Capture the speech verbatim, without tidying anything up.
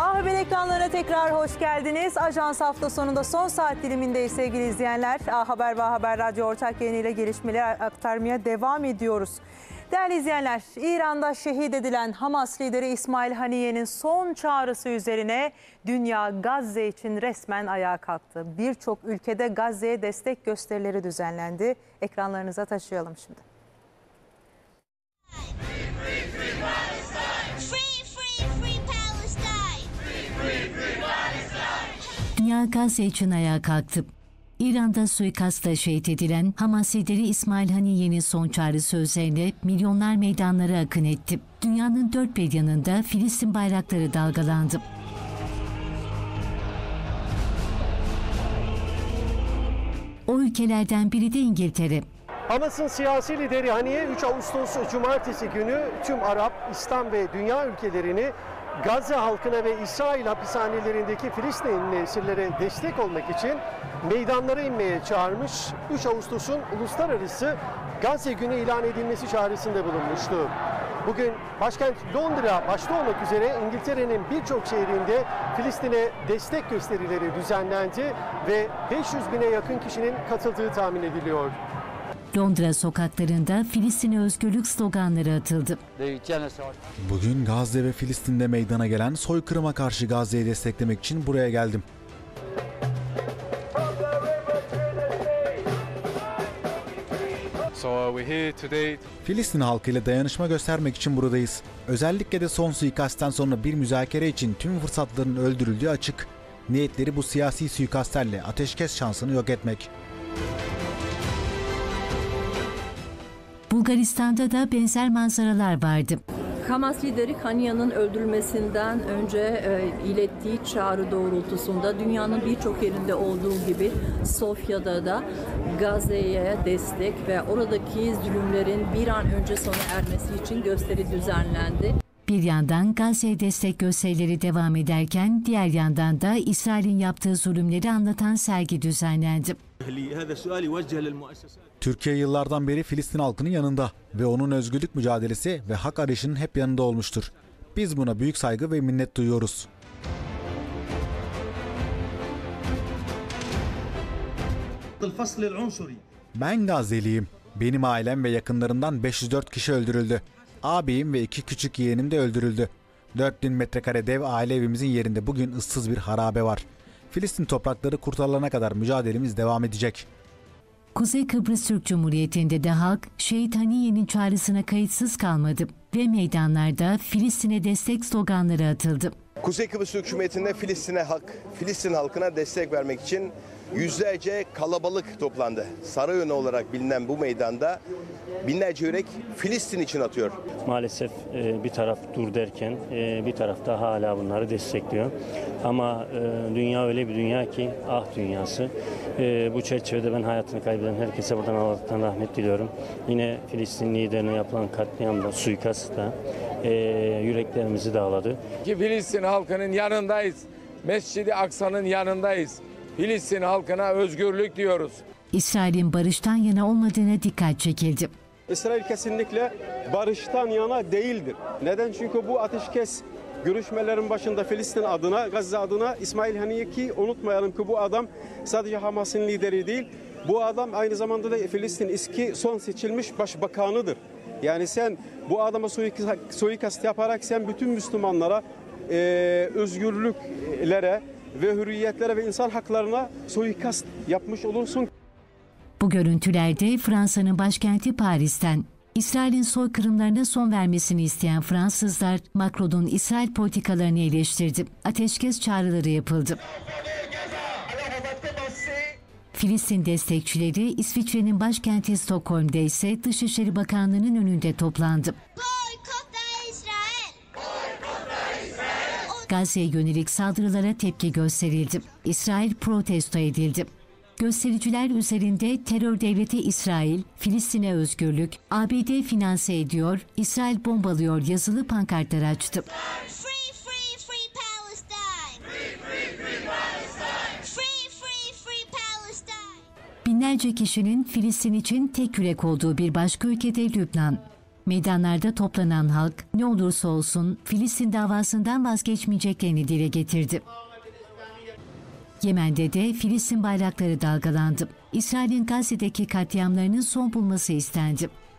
A Haber ekranlarına tekrar hoş geldiniz. Ajans hafta sonunda son saat dilimindeyiz sevgili izleyenler. A Haber ve A Haber Radyo ortak yayınıyla gelişmeleri aktarmaya devam ediyoruz. Değerli izleyenler, İran'da şehit edilen Hamas lideri İsmail Haniye'nin son çağrısı üzerine dünya Gazze için resmen ayağa kalktı. Birçok ülkede Gazze'ye destek gösterileri düzenlendi. Ekranlarınıza taşıyalım şimdi. Dünya Gazze için ayağa kalktı. İran'da suikastla şehit edilen Hamas lideri İsmail Haniye'nin son çağrısı üzerine milyonlar meydanlara akın etti. Dünyanın dört bir yanında Filistin bayrakları dalgalandı. O ülkelerden biri de İngiltere. Hamas'ın siyasi lideri Haniye üç Ağustos Cumartesi günü tüm Arap, İslam ve dünya ülkelerini Gazze halkına ve İsrail hapishanelerindeki Filistinli esirlere destek olmak için meydanlara inmeye çağırmış. üç Ağustos'un uluslararası Gazze günü ilan edilmesi çağrısında bulunmuştu. Bugün başkent Londra başta olmak üzere İngiltere'nin birçok şehrinde Filistin'e destek gösterileri düzenlendi ve beş yüz bine yakın kişinin katıldığı tahmin ediliyor. Londra sokaklarında Filistin'e özgürlük sloganları atıldı. Bugün Gazze ve Filistin'de meydana gelen soykırıma karşı Gazze'yi desteklemek için buraya geldim. Filistin halkıyla dayanışma göstermek için buradayız. Özellikle de son suikastten sonra bir müzakere için tüm fırsatların öldürüldüğü açık. Niyetleri bu siyasi suikastlerle ateşkes şansını yok etmek. Bulgaristan'da da benzer manzaralar vardı. Hamas lideri Haniye'nin öldürülmesinden önce e, ilettiği çağrı doğrultusunda dünyanın birçok yerinde olduğu gibi Sofya'da da Gazze'ye destek ve oradaki zulümlerin bir an önce sona ermesi için gösteri düzenlendi. Bir yandan Gazze'ye destek gösterileri devam ederken diğer yandan da İsrail'in yaptığı zulümleri anlatan sergi düzenlendi. Türkiye yıllardan beri Filistin halkının yanında ve onun özgürlük mücadelesi ve hak arayışının hep yanında olmuştur. Biz buna büyük saygı ve minnet duyuyoruz. Ben Gazeliyim. Benim ailem ve yakınlarından beş yüz dört kişi öldürüldü. Ağabeyim ve iki küçük yeğenim de öldürüldü. dört bin metrekare dev aile evimizin yerinde bugün ıssız bir harabe var. Filistin toprakları kurtarılana kadar mücadelemiz devam edecek. Kuzey Kıbrıs Türk Cumhuriyeti'nde de halk Şehit Haniye'nin çağrısına kayıtsız kalmadı ve meydanlarda Filistin'e destek sloganları atıldı. Kuzey Kıbrıs Türk Cumhuriyeti'nde Filistin'e halk, Filistin halkına destek vermek için yüzlerce kalabalık toplandı. Sarayönü olarak bilinen bu meydanda binlerce yürek Filistin için atıyor. Maalesef bir taraf dur derken bir taraf da hala bunları destekliyor. Ama dünya öyle bir dünya ki ah dünyası. Bu çerçevede ben hayatını kaybeden herkese buradan Allah'tan rahmet diliyorum. Yine Filistin liderine yapılan katliamda, suikastta yüreklerimizi dağladı. Ki Filistin halkının yanındayız. Mescid-i Aksa'nın yanındayız. Filistin halkına özgürlük diyoruz. İsrail'in barıştan yana olmadığına dikkat çekildi. İsrail kesinlikle barıştan yana değildir. Neden? Çünkü bu ateşkes görüşmelerin başında Filistin adına, Gazze adına İsmail Haniye, ki unutmayalım ki bu adam sadece Hamas'ın lideri değil. Bu adam aynı zamanda da Filistin eski son seçilmiş başbakanıdır. Yani sen bu adama suikast yaparak sen bütün Müslümanlara e, özgürlüklere ve hürriyetlere ve insan haklarına suikast yapmış olursun. Bu görüntülerde Fransa'nın başkenti Paris'ten İsrail'in soykırımlarına son vermesini isteyen Fransızlar Macron'un İsrail politikalarını eleştirdi. Ateşkes çağrıları yapıldı. Filistin destekçileri İsviçre'nin başkenti Stockholm'de ise Dışişleri Bakanlığı'nın önünde toplandı. Gazze'ye yönelik saldırılara tepki gösterildi. İsrail protesto edildi. Göstericiler üzerinde terör devleti İsrail, Filistin'e özgürlük, A B D finanse ediyor, İsrail bombalıyor yazılı pankartlar açtı. Binlerce kişinin Filistin için tek yürek olduğu bir başka ülkede Lübnan. Meydanlarda toplanan halk ne olursa olsun Filistin davasından vazgeçmeyeceklerini dile getirdi. Yemen'de de Filistin bayrakları dalgalandı. İsrail'in Gazze'deki katliamlarının son bulması istendi.